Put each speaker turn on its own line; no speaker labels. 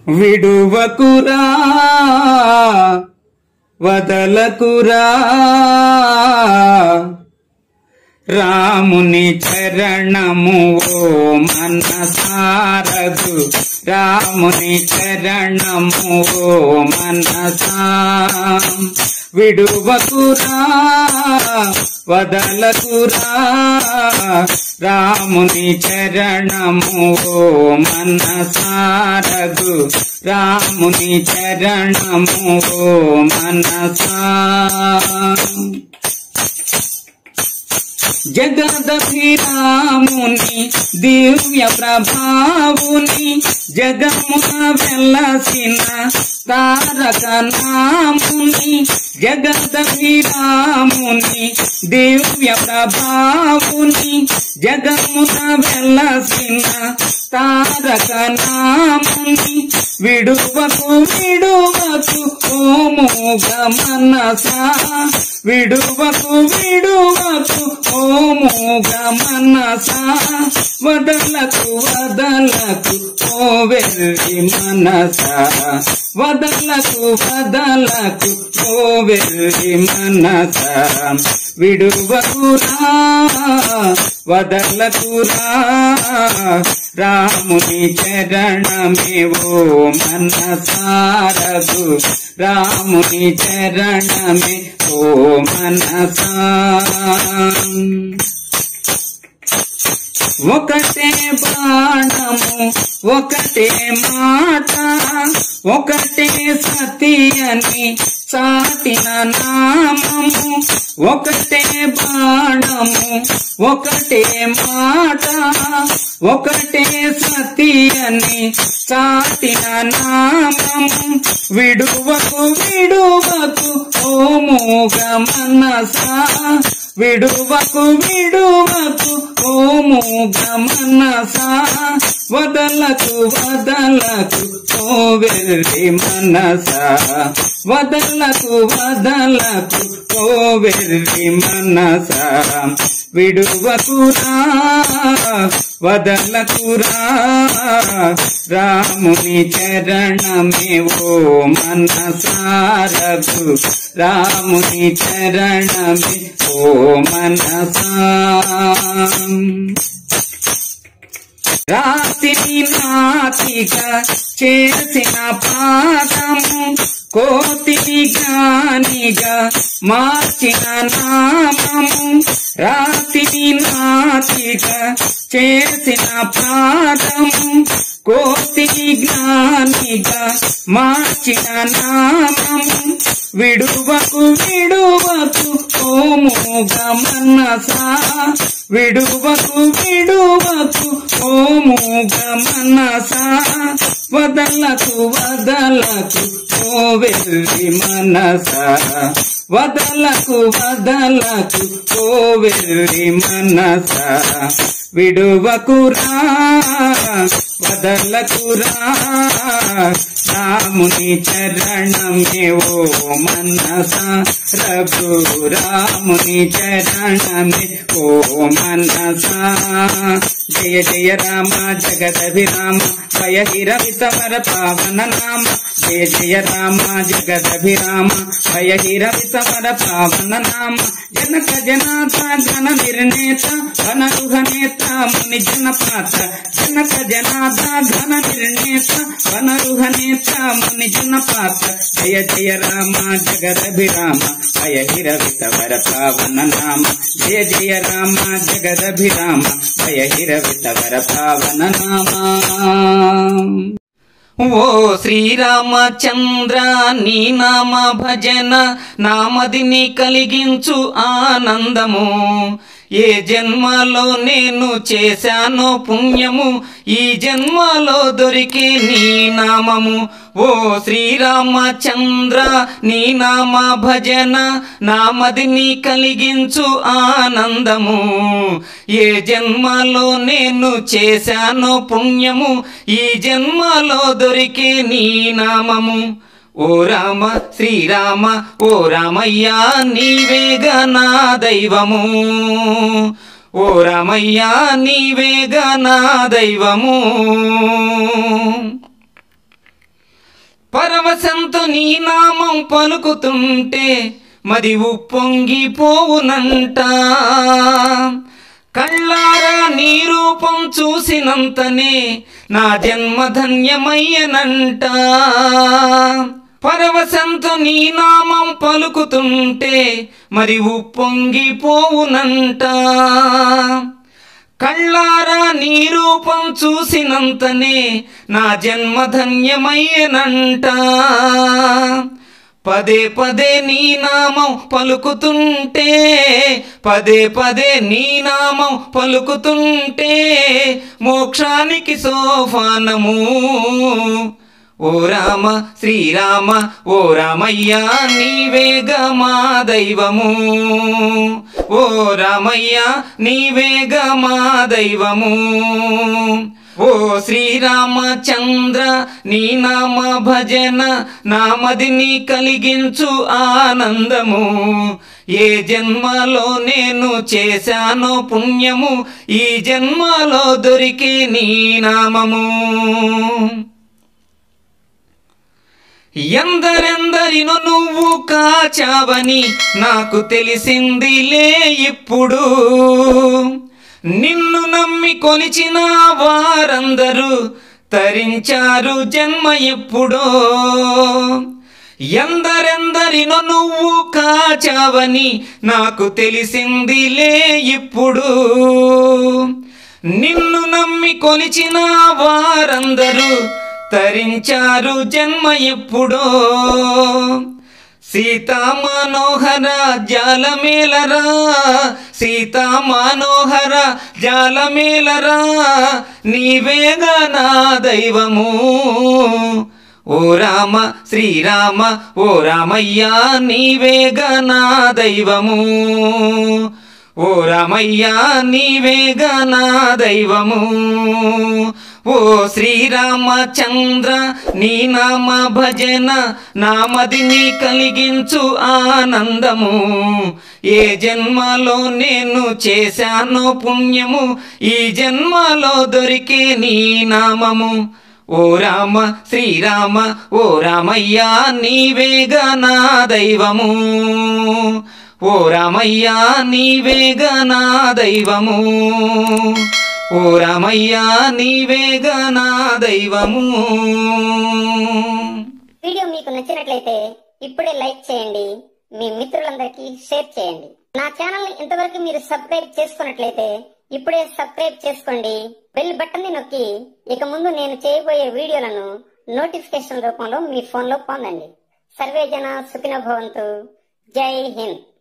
విడువకురా వదలకురా రాముని చరణము ఓ మనసారగు రాముని చరణము ఓ మనసా విడువకురా వదలకురా రాముని చరణము ఓ మనసారగు రాముని చరణము ఓ మనసా జగదభిరాముని దివ్య ప్రభావుని జగమున వెలసిన తారక నాముని జగదభిరాముని దివ్య ప్రభావుని జగమున వెలసిన తారక నాముని విడువకు విడువకు ఓ మూగ మనసా విడువకు విడువకు ఓ మూగ మనసా వదలకు వదలకు ఓ వెర్రి మనసా వదలకు వదలకు ఓ వెర్రి మనసా విడువకురా వదలకురా రాముని చరణమే ఓ మనసారగు రాముని చరణమే ఓ మనసా ఒకటే బాణము ఒకటే మాట ఒకటే సతి అని చాటిన నామము ఒకటే బాణము ఒకటే మాట ఒకటే సతి అని చాటిన నామము విడువకు విడువకు ఓ మూగ మనసా విడువకు విడువకు ఓ మూగ మనసా వదలకు వదలకు ఓ వెర్రి మనసా వదలకు వదలకు ఓ వెర్రి మనసా విడువకురా వదలకురా రాముని చరణమే ఓ మనసారగు రాముని చరణమే ఓ మనసా రాతిని నాతిగా చేసిన పాదము కోతిని గానిగా మార్చిన నామము రాతిని నాతిగా చేసిన పాదము కోతిని జ్ఞానిగా మార్చిన నామము విడువకు విడువకు ఓ మూగ మనసా విడువకు విడువకు ఓ మూగ మనసా వదలకు వదలకు ఓ వెర్రి మనసా వదలకు వదలకు ఓ వెర్రి మనసా విడువకురా వదలకురా రాముని చరణమే ఓ మనసా రఘు రాముని చరణమే ఓ మనసా జయ జయ రామ జగదభిరామ భయహిరవితవర పావన నామ జయ జయ రామ జగదభిరామ భయహిరవితవర పావన నామ జనక జనాథ ఘన నిర్ణేత వనరుహనేత ముని జనపాత జనక జనాథ ఘన నిర్ణేత వనరుహనేత ముని జనపాత జయ జయ రామ జగదభిరామ భయహిరవితవర పావన నామ జయ జయ రామ జగదభిరామ భయహిరవితవర పావన నామ ఓ శ్రీరామచంద్ర నీ నామ భజన నామదిని కలిగించు ఆనందము ఏ జన్మలో నేను చేశానో పుణ్యము ఈ జన్మలో దొరికే నీ నామము ఓ శ్రీరామచంద్ర నీ నామ భజన నామదిని కలిగించు ఆనందము ఏ జన్మలో నేను చేశానో పుణ్యము ఈ జన్మలో దొరికే నీ నామము ఓ రామ శ్రీరామ ఓ రామయ్య నీవేగా నా దైవము ఓ రామయ్య నీవేగా నా దైవము పరవశంతో నీ నామం పలుకుతుంటే మది ఉప్పొంగిపోవునంట. కళ్ళారా నీ రూపం చూసినంతనే నా జన్మ ధన్యమయ్యనంట. పరవశంతో నీ నామం పలుకుతుంటే మరి ఉప్పొంగిపోవునంట. కళ్ళారా నీ రూపం చూసినంతనే నా జన్మ ధన్యమయ్యనంట. పదే పదే నీ నామం పలుకుతుంటే, పదే పదే నీ నామం పలుకుతుంటే మోక్షానికి సోపానము. ఓ రామ శ్రీరామ ఓ రామయ్య నీవేగా మా దైవము. ఓ రామయ్య నీవేగా మా దైవము. ఓ శ్రీరామచంద్ర నీ నామ భజన నామదిని కలిగించు ఆనందము. ఏ జన్మలో నేను చేశానో పుణ్యము ఈ జన్మలో దొరికే నీ నామము. ఎందరెందరినో నువ్వు కాచావని నాకు తెలిసిందిలే ఇప్పుడు. నిన్ను నమ్మి కొలిచిన వారందరూ తరించారు జన్మ ఎప్పుడో. ఎందరెందరినో నువ్వు కాచావని నాకు తెలిసిందిలే ఇప్పుడు. నిన్ను నమ్మి కొలిచిన వారందరూ తరించారు జన్మ ఎప్పుడో. సీతా మనోహర జాలమేలరా, సీతా మనోహర జాలమేలరా నీవేగా నా దైవము. ఓ రామ శ్రీరామ ఓ రామయ్య నీవేగా నా దైవము. ఓ రామయ్య నీవేగా నా దైవము. ఓ శ్రీరామచంద్ర నీ నామ భజన నామదిని కలిగించు ఆనందము. ఏ జన్మలో నేను చేశానో పుణ్యము ఈ జన్మలో దొరికే నీ నామము. ఓ రామ శ్రీరామ ఓ రామయ్య నీవేగా నా దైవము. ఓ రామయ్య నీవేగా నా దైవము. ఓ రామయ్య నీవేగా నా దైవము.
వీడియో మీకు నచ్చినట్లయితే ఇప్పుడే లైక్ చేయండి, మీ మిత్రులందరికీ షేర్ చేయండి. నా ఛానల్ ని ఇంతవరకు మీరు సబ్స్క్రైబ్ చేసుకున్నట్లయితే ఇప్పుడే సబ్స్క్రైబ్ చేసుకోండి. బెల్ బటన్ ని నొక్కి ఇక ముందు నేను చేయబోయే వీడియోలను నోటిఫికేషన్ రూపంలో మీ ఫోన్ లో పొందండి. సర్వే జన సుఖినో భవంతు. జై హింద్.